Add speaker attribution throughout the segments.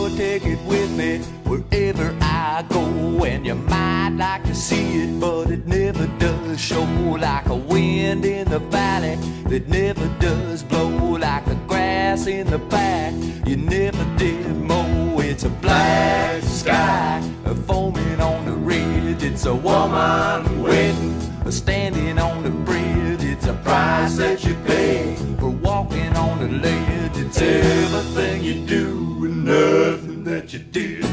Speaker 1: sure take it with me wherever I go. And you might like to see it, but it never does show. Like a wind in the valley that never does blow. Like the grass in the back you never did mow. It's a black sky foaming on the ridge. It's a woman waiting, standing on the bridge. It's a price that you pay for walking on the ledge. It's everything you do and nothing that you did.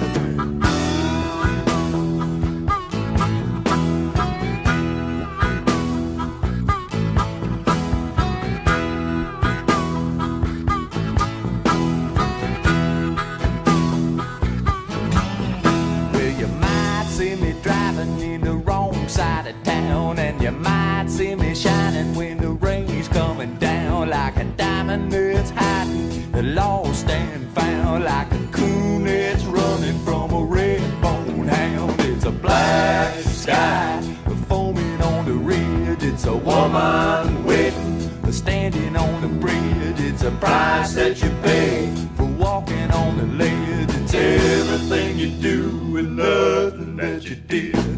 Speaker 1: In the wrong side of town, and you might see me shining when the rain's coming down. Like a diamond that's hiding, the lost and found. Like a coon that's running from a red-bone hound. It's a black sky foaming on the ridge. It's a woman waiting, standing on the bridge. It's a price that you pay for walking on the ledge. It's everything you do and nothing that you did.